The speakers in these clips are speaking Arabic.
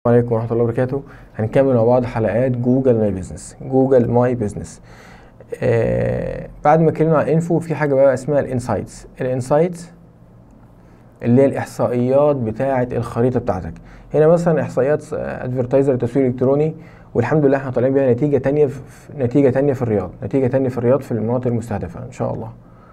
السلام عليكم ورحمة الله وبركاته. هنكمل مع بعض حلقات جوجل ماي بزنس. جوجل ماي بزنس بعد ما اتكلمنا عن انفو، في حاجة بقى اسمها الانسايتس. الانسايتس اللي هي الاحصائيات بتاعة الخريطة بتاعتك. هنا مثلا احصائيات ادفرتايزر تسويق الكتروني، والحمد لله احنا طالعين بيها نتيجة تانية في الرياض، في المناطق المستهدفة ان شاء الله.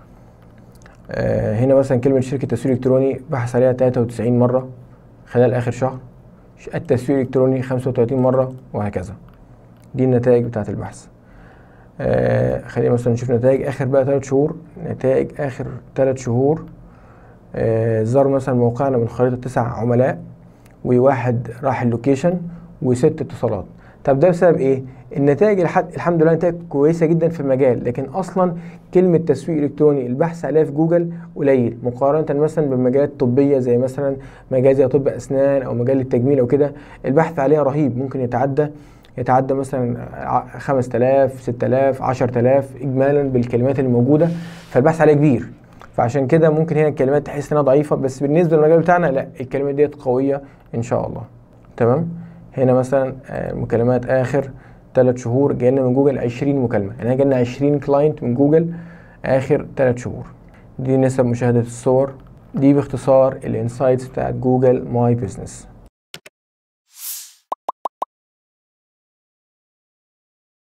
هنا مثلا كلمة شركة تسويق الكتروني بحث عليها 93 مرة خلال اخر شهر، التسويق الالكتروني 35 مرة، وهكذا. دي النتائج بتاعة البحث. خلينا مثلا نشوف نتائج اخر بقى 3 شهور. نتائج اخر 3 شهور، زار مثلا موقعنا من خريطة 9 عملاء، وواحد راح اللوكيشن، و6 اتصالات. طب ده بسبب ايه؟ النتائج الحمد لله نتائج كويسة جدا في المجال، لكن اصلا كلمة تسويق الكتروني البحث عليها في جوجل قليل مقارنة مثلا بالمجالات الطبية، زي مثلا مجال زي طب اسنان او مجال التجميل او كده. البحث عليها رهيب، ممكن يتعدى مثلا 5000 6000 10000 اجمالا بالكلمات الموجودة، فالبحث عليها كبير. فعشان كده ممكن هنا الكلمات تحس انها ضعيفة، بس بالنسبة للمجال بتاعنا لا، الكلمات ديت قوية ان شاء الله. تمام. هنا مثلا مكالمات اخر 3 شهور جاينا من جوجل 20 مكالمة، يعني جالنا 20 كلاينت من جوجل اخر 3 شهور. دي نسب مشاهدة الصور. دي باختصار الانسايتس بتاعت جوجل ماي بزنس.